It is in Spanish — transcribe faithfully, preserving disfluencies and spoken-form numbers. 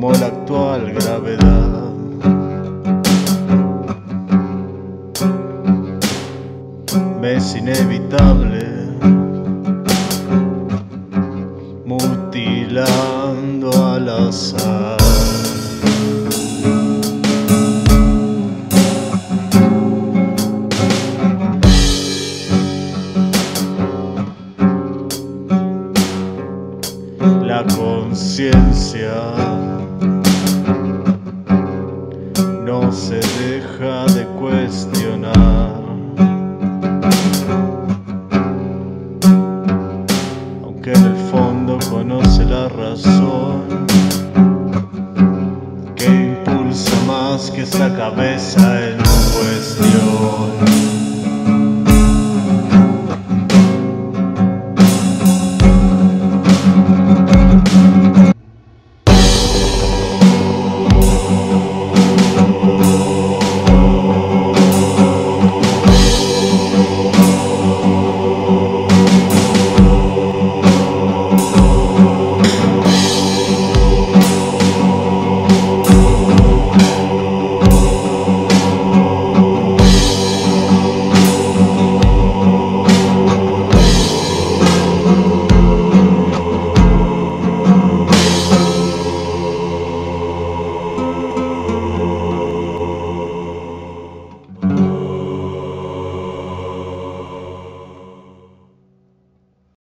como la actual gravedad. Me es inevitable mutilando al azar. La conciencia no se deja de cuestionar, aunque en el fondo conoce la razón que impulsa más que esta cabeza